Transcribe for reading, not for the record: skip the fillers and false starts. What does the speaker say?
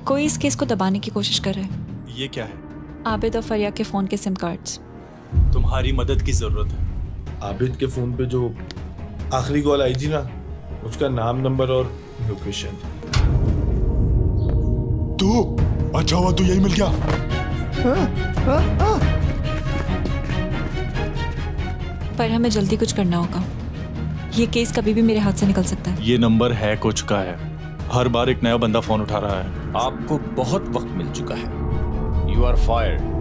कोई इस केस को दबाने की कोशिश कर रहा है। ये क्या है? आबिद और फरिया के फोन के सिम कार्ड्स। तुम्हारी मदद की जरूरत है। आबिद के फोन पे जो आखिरी कॉल आई थी ना, उसका नाम, नंबर और लोकेशन। तू अच्छा हुआ तू यही मिल गया। पर हमें जल्दी कुछ करना होगा। ये केस कभी भी मेरे हाथ से निकल सकता है। ये नंबर हैक हो चुका है। हर बार एक नया बंदा फोन उठा रहा है। आपको बहुत वक्त मिल चुका है। You are fired.